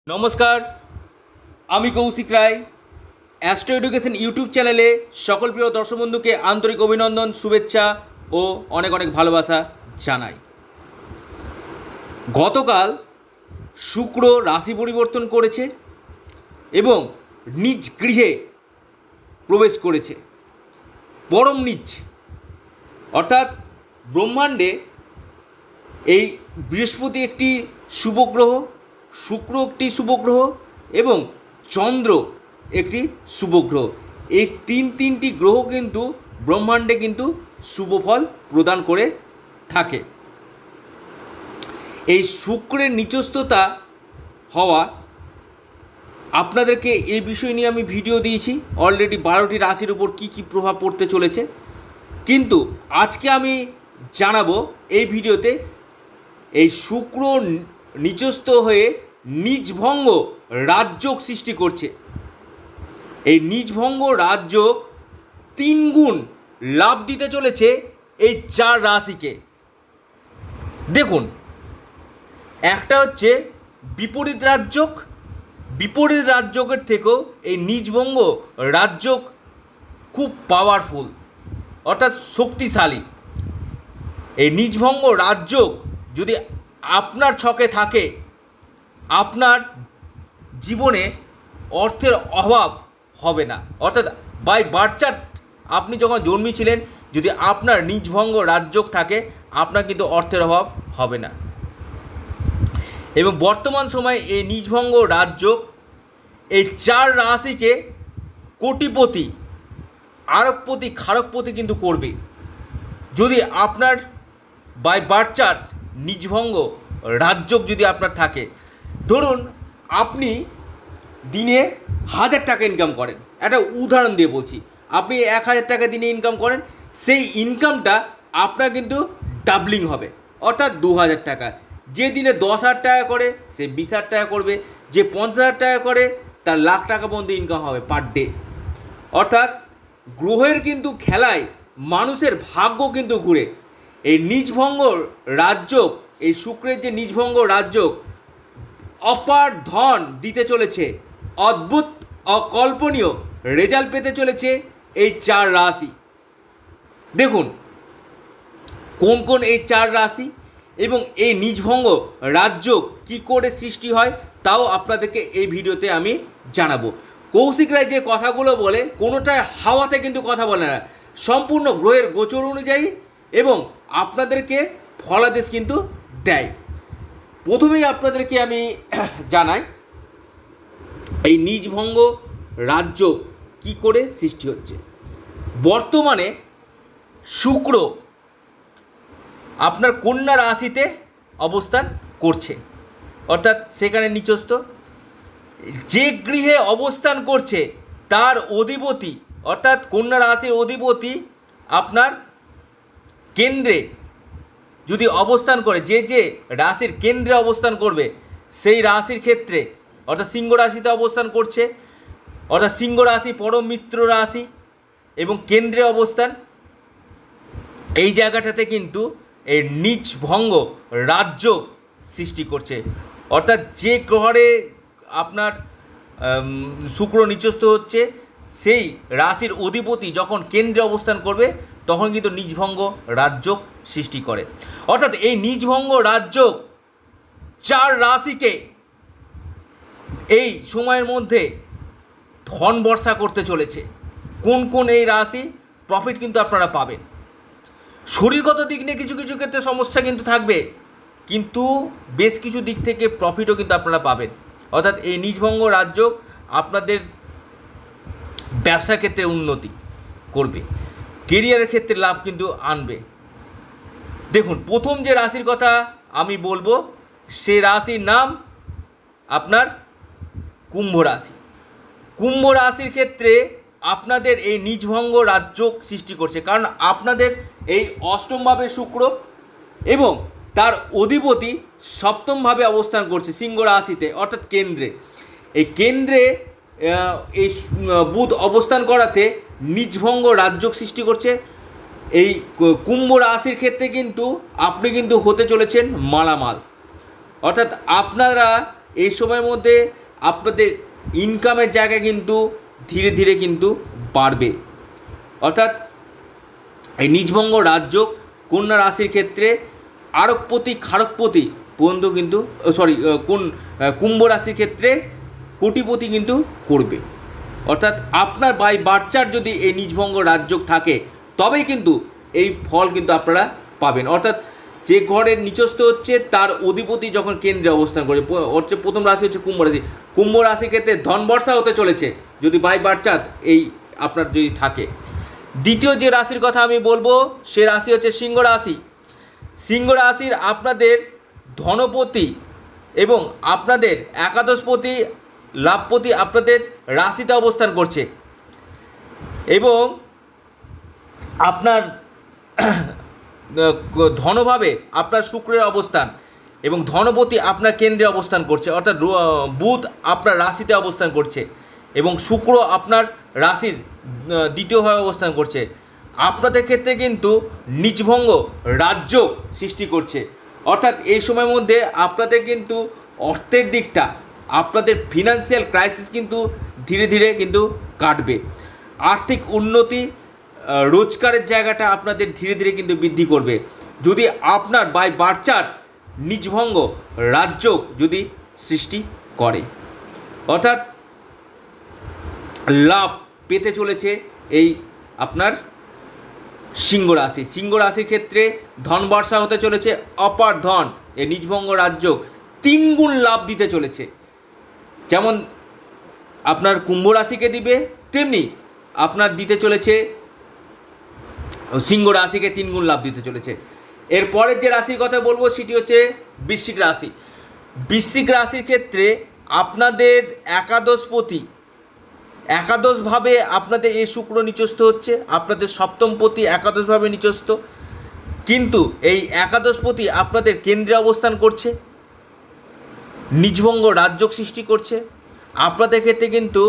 नमस्कार आमी Kaushik Roy astro education YouTube चैनेले सकल प्रिय दर्शक बंधु के आंतरिक अभिनंदन शुभेच्छा और अनेक अनेक भालोबासा जानाई। गतकाल शुक्र राशि परिवर्तन करेছে এবং নিজ গৃহে प्रवेश করেছে परम নিজ अर्थात ब्रह्मांडे এই বৃহস্পতি একটি শুভ গ্রহ, শুক্র একটি শুভ গ্রহ এবং চন্দ্র একটি শুভ গ্রহ। এই তিনটি গ্রহ কিন্তু ব্রহ্মাণ্ডে কিন্তু শুভ ফল প্রদান করে থাকে। এই শুক্রের নিচস্থতা হওয়া আপনাদেরকে এই বিষয় নিয়ে আমি ভিডিও দিয়েছি অলরেডি 12টি রাশির উপর কী কী প্রভাব পড়তে চলেছে, কিন্তু আজকে আমি জানাবো এই ভিডিওতে এই শুক্র নিচস্থ হয়ে নিজভঙ্গ রাজযোগ সৃষ্টি করছে। এই নিজভঙ্গ রাজযোগ 3 গুণ লাভ দিতে চলেছে এই 4 রাশিকে। দেখুন, একটা হচ্ছে বিপরীত রাজযোগ, বিপরীত রাজযোগের থেকেও এই নিজভঙ্গ রাজযোগ খুব পাওয়ারফুল অর্থাৎ শক্তিশালী। এই নিজভঙ্গ রাজযোগ যদি আপনার ছকে থাকে, আপনার জীবনে অর্থের অভাব হবে না। অর্থাৎ বাই বার্থ চার্ট আপনি যখন জন্মেছিলেন যদি আপনার নিজভঙ্গ রাজযোগ থাকে আপনার কিন্তু অর্থের অভাব হবে না। এবং বর্তমান সময়ে এই নিজভঙ্গ রাজযোগ এই 4 রাশিকে কোটিপতি, আরবপতি, খারকপতি কিন্তু করবে যদি আপনার বাই বার্থ চার্ট নিজভঙ্গ রাজযোগ যদি আপনার থাকে। ধরুন আপনি দিনে 1000 টাকা ইনকাম করেন, একটা উদাহরণ দিয়ে বলছি, আপনি 1000 টাকা দিনে ইনকাম করেন, সেই ইনকামটা আপনার কিন্তু ডাবলিং হবে অর্থাৎ 2000 টাকা। যে দিনে 10,000 টাকা করে সে 20,000 টাকা করবে, যে 50,000 টাকা করে তার লাখ টাকা পর্যন্ত ইনকাম হবে পার ডে। অর্থাৎ গ্রহের কিন্তু খেলায় মানুষের ভাগ্য কিন্তু ঘুরে। এই নিজভঙ্গ রাজযোগ, এই শুক্রের যে নিজভঙ্গ রাজযোগ অপার ধন দিতে চলেছে, অদ্ভুত অকল্পনীয় রেজাল্ট পেতে চলেছে এই 4 রাশি। দেখুন কোন কোন এই 4 রাশি এবং এই নিজভঙ্গ রাজযোগ কী করে সৃষ্টি হয় তাও আপনাদেরকে এই ভিডিওতে আমি জানাবো। কৌশিক রায় যে কথাগুলো বলে কোনোটাই হাওয়াতে কিন্তু কথা বলে না, সম্পূর্ণ গ্রহের গোচর অনুযায়ী এবং আপনাদেরকে ফলাদেশ কিন্তু দেয়। প্রথমেই আপনাদেরকে আমি জানাই এই নিজভঙ্গ রাজযোগ কী করে সৃষ্টি হচ্ছে। বর্তমানে শুক্র আপনার কন্যা রাশিতে অবস্থান করছে, অর্থাৎ সেখানে নিচস্থ। যে গৃহে অবস্থান করছে তার অধিপতি অর্থাৎ কন্যা রাশির অধিপতি আপনার কেন্দ্রে যদি অবস্থান করে, যে যে রাশির কেন্দ্রে অবস্থান করবে সেই রাশির ক্ষেত্রে অর্থাৎ সিংহ রাশিতে অবস্থান করছে, অর্থাৎ সিংহ রাশি পরম মিত্র রাশি এবং কেন্দ্রে অবস্থান, এই জায়গাটাতে কিন্তু এই নিজভঙ্গ রাজযোগ সৃষ্টি করছে। অর্থাৎ যে গ্রহে আপনার শুক্র নিচস্থ হচ্ছে সেই রাশির অধিপতি যখন কেন্দ্রে অবস্থান করবে তখন কিন্তু নিজভঙ্গ রাজযোগ সৃষ্টি করে। অর্থাৎ এই নিজভঙ্গ রাজযোগ 4 রাশিকে এই সময়ের মধ্যে ধন বর্ষা করতে চলেছে। কোন কোন এই রাশি প্রফিট কিন্তু আপনারা পাবেন। শরীরগত দিক নিয়ে কিছু কিছু ক্ষেত্রে সমস্যা কিন্তু থাকবে, কিন্তু বেশ কিছু দিক থেকে প্রফিটও কিন্তু আপনারা পাবেন। অর্থাৎ এই নিজভঙ্গ রাজযোগ আপনাদের ব্যবসার ক্ষেত্রে উন্নতি করবে, কেরিয়ারের ক্ষেত্রে লাভ কিন্তু আনবে। দেখুন প্রথম যে রাশির কথা আমি বলবো সে রাশির নাম আপনার কুম্ভ রাশি। কুম্ভ রাশির ক্ষেত্রে আপনাদের এই নিজভঙ্গ রাজযোগ সৃষ্টি করছে, কারণ আপনাদের এই অষ্টমভাবে শুক্র এবং তার অধিপতি সপ্তমভাবে অবস্থান করছে সিংহ রাশিতে অর্থাৎ কেন্দ্রে। এই কেন্দ্রে এই বুধ অবস্থান করাতে নিজভঙ্গ রাজযোগ সৃষ্টি করছে। এই কুম্ভ রাশির ক্ষেত্রে কিন্তু আপনি কিন্তু হতে চলেছেন মালামাল, অর্থাৎ আপনারা এই সময়ের মধ্যে আপনাদের ইনকামের জায়গা কিন্তু ধীরে ধীরে কিন্তু বাড়বে। অর্থাৎ এই নিজভঙ্গ রাজযোগ কন্যা রাশির ক্ষেত্রে আরবপতি খারকপতি পর্যন্ত কিন্তু কুম্ভ রাশির ক্ষেত্রে কোটিপতি কিন্তু করবে। অর্থাৎ আপনার বাই বার্চার যদি এই নিজভঙ্গ রাজযোগ থাকে তবেই কিন্তু এই ফল কিন্তু আপনারা পাবেন। অর্থাৎ যে ঘরের নিচস্থ হচ্ছে তার অধিপতি যখন কেন্দ্রে অবস্থান করে হচ্ছে, প্রথম রাশি হচ্ছে কুম্ভ রাশি। কুম্ভ রাশির ক্ষেত্রে ধন বর্ষা হতে চলেছে যদি বাই বার্চার এই আপনার যদি থাকে। দ্বিতীয় যে রাশির কথা আমি বলবো সে রাশি হচ্ছে সিংহ রাশি। সিংহ রাশির আপনাদের ধনপতি এবং আপনাদের একাদশপতি লাভপতি আপনাদের রাশিতে অবস্থান করছে এবং আপনার ধনভাবে আপনার শুক্রের অবস্থান এবং ধনপতি আপনার কেন্দ্রে অবস্থান করছে। অর্থাৎ বুধ আপনার রাশিতে অবস্থান করছে এবং শুক্র আপনার রাশির দ্বিতীয়ভাবে অবস্থান করছে। আপনাদের ক্ষেত্রে কিন্তু নিজভঙ্গ রাজযোগ সৃষ্টি করছে। অর্থাৎ এই সময়ের মধ্যে আপনাদের কিন্তু অর্থের দিকটা, আপনাদের ফিনান্সিয়াল ক্রাইসিস কিন্তু ধীরে ধীরে কিন্তু কাটবে। আর্থিক উন্নতি, রোজগারের জায়গাটা আপনাদের ধীরে ধীরে কিন্তু বৃদ্ধি করবে যদি আপনার বাই বার্চার নিজভঙ্গ রাজযোগ যদি সৃষ্টি করে। অর্থাৎ লাভ পেতে চলেছে এই আপনার সিংহ রাশি। সিংহ রাশির ক্ষেত্রে ধন বর্ষা হতে চলেছে, অপার ধন এই নিজভঙ্গ রাজযোগ 3 গুণ লাভ দিতে চলেছে। যেমন আপনার কুম্ভ রাশিকে দিবে তেমনি আপনার দিতে চলেছে সিংহ রাশিকে 3 গুণ লাভ দিতে চলেছে। এরপরের যে রাশির কথা বলবো সেটি হচ্ছে বৃশ্চিক রাশি। বৃশ্চিক রাশির ক্ষেত্রে আপনাদের একাদশভাবে আপনাদের এই শুক্র নিচস্থ হচ্ছে, আপনাদের সপ্তমপতি একাদশভাবে নিচস্থ, কিন্তু এই একাদশপতি আপনাদের কেন্দ্রে অবস্থান করছে, নিজভঙ্গ রাজযোগ সৃষ্টি করছে। আপনাদের ক্ষেত্রে কিন্তু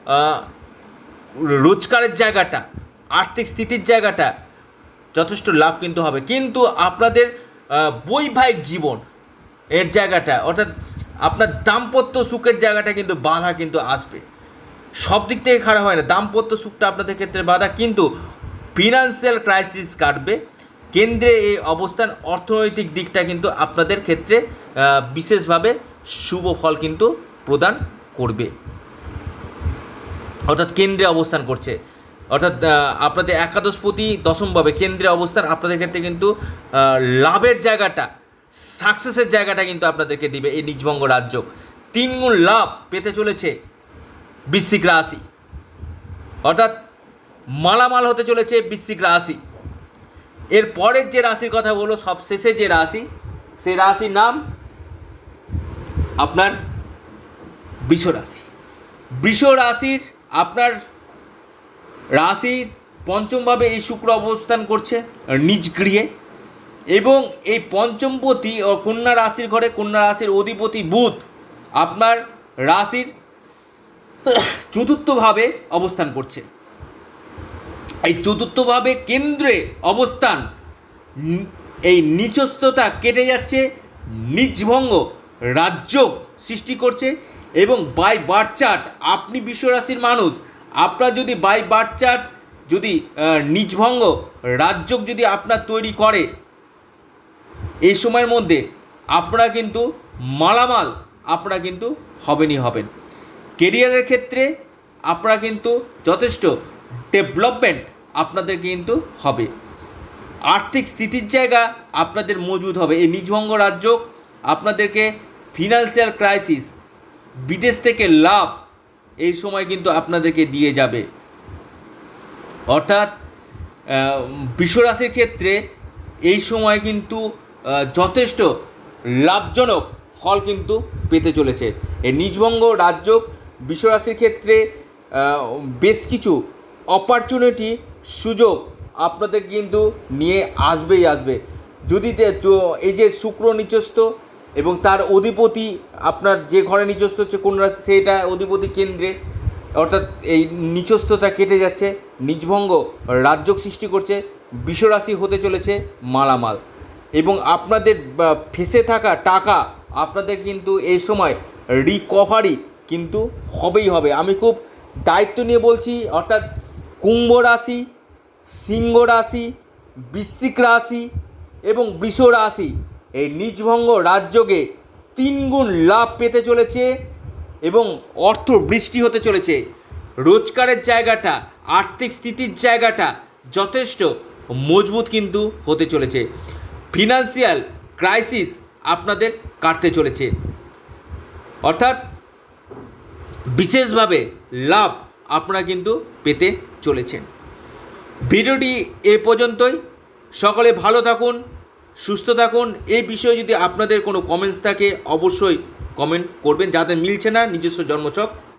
রোজগারের জায়গাটা, আর্থিক স্থিতির জায়গাটা যথেষ্ট লাভ কিন্তু হবে, কিন্তু আপনাদের বৈবাহিক জীবন এর জায়গাটা অর্থাৎ আপনার দাম্পত্য সুখের জায়গাটা কিন্তু বাধা কিন্তু আসবে। সব দিক থেকে খারাপ হয় না, দাম্পত্য সুখটা আপনাদের ক্ষেত্রে বাধা, কিন্তু ফিনান্সিয়াল ক্রাইসিস কাটবে। কেন্দ্রে এই অবস্থান অর্থনৈতিক দিকটা কিন্তু আপনাদের ক্ষেত্রে বিশেষভাবে শুভ ফল কিন্তু প্রদান করবে। অর্থাৎ কেন্দ্রে অবস্থান করছে, অর্থাৎ আপনাদের একাদশপতি দশমভাবে কেন্দ্রে অবস্থান আপনাদের ক্ষেত্রে কিন্তু লাভের জায়গাটা, সাকসেসের জায়গাটা কিন্তু আপনাদেরকে দিবে। এই নিজভঙ্গ রাজযোগ 3 গুণ লাভ পেতে চলেছে বৃশ্চিক রাশি, অর্থাৎ মালামাল হতে চলেছে বৃশ্চিক রাশি। এর পরের যে রাশির কথা বলবো, সবশেষে যে রাশি, সে রাশির নাম আপনার বৃষ রাশি। বৃষ রাশির আপনার রাশির পঞ্চমভাবে এই শুক্র অবস্থান করছে নিজ গৃহে এবং এই পঞ্চমপতি ও কন্যা রাশির ঘরে, কন্যা রাশির অধিপতি বুধ আপনার রাশির চতুর্থভাবে অবস্থান করছে। এই চতুর্থভাবে কেন্দ্রে অবস্থান, এই নিচস্থতা কেটে যাচ্ছে, নিজভঙ্গ রাজযোগ সৃষ্টি করছে এবং বাই বার্থ চার্ট আপনি বৃষ রাশির মানুষ, আপনার যদি বাই বার্থ চার্ট যদি নিজভঙ্গ রাজযোগ যদি আপনার তৈরি করে, এই সময়ের মধ্যে আপনারা কিন্তু মালামাল আপনারা কিন্তু হবেনই হবেন। কেরিয়ারের ক্ষেত্রে আপনারা কিন্তু যথেষ্ট ডেভেলপমেন্ট আপনাদের কিন্তু হবে। আর্থিক স্থিতির জায়গা আপনাদের মজুদ হবে। এই নিজভঙ্গ রাজযোগ আপনাদেরকে ফিনান্সিয়াল ক্রাইসিস, বিদেশ থেকে লাভ এই সময় কিন্তু আপনাদেরকে দিয়ে যাবে। অর্থাৎ বৃষ রাশির ক্ষেত্রে এই সময় কিন্তু যথেষ্ট লাভজনক ফল কিন্তু পেতে চলেছে। এই নিজভঙ্গ রাজযোগ বৃষ রাশির ক্ষেত্রে বেশ কিছু অপরচুনিটি, সুযোগ আপনাদের কিন্তু নিয়ে আসবেই আসবে। যদি এই যে শুক্র নিচস্থ এবং তার অধিপতি আপনার যে ঘরে নিচস্থ হচ্ছে কোন রাশি, সেটা অধিপতি কেন্দ্রে, অর্থাৎ এই নিচস্থতা কেটে যাচ্ছে, নিজভঙ্গ রাজযোগ সৃষ্টি করছে, বৃষ রাশি হতে চলেছে মালামাল এবং আপনাদের ফেসে থাকা টাকা আপনাদের কিন্তু এই সময় রিকভারি কিন্তু হবেই হবে। আমি খুব দায়িত্ব নিয়ে বলছি, অর্থাৎ কুম্ভ রাশি, সিংহ রাশি, বৃশ্চিক রাশি এবং বৃষ রাশি এই নীচভঙ্গ রাজযোগে 3 গুণ লাভ পেতে চলেছে এবং অর্থ বৃষ্টি হতে চলেছে। রোজগারের জায়গাটা, আর্থিক স্থিতির জায়গাটা যথেষ্ট মজবুত কিন্তু হতে চলেছে। ফিনান্সিয়াল ক্রাইসিস আপনাদের কাটতে চলেছে, অর্থাৎ বিশেষভাবে লাভ আপনারা কিন্তু পেতে চলেছেন। ভিডিওটি এ পর্যন্তই। সকলে ভালো থাকুন, সুস্থ থাকুন। এই বিষয়ে যদি আপনাদের কোনো কমেন্টস থাকে অবশ্যই কমেন্ট করবেন। যাদের মিলছে না নিজস্ব জন্মছক